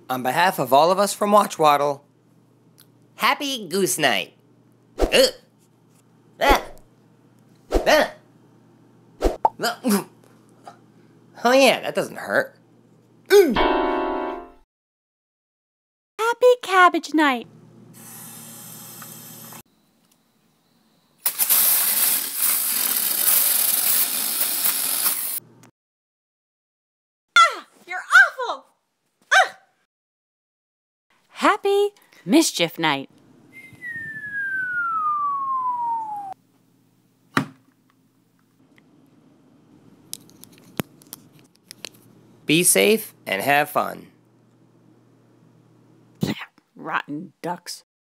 On behalf of all of us from Watchwaddle, Happy Goose Night. Ugh. Ah. Ah. Oh yeah, that doesn't hurt. Happy Cabbage Night. You're awful! Happy Mischief Night. Be safe and have fun. Rotten ducks.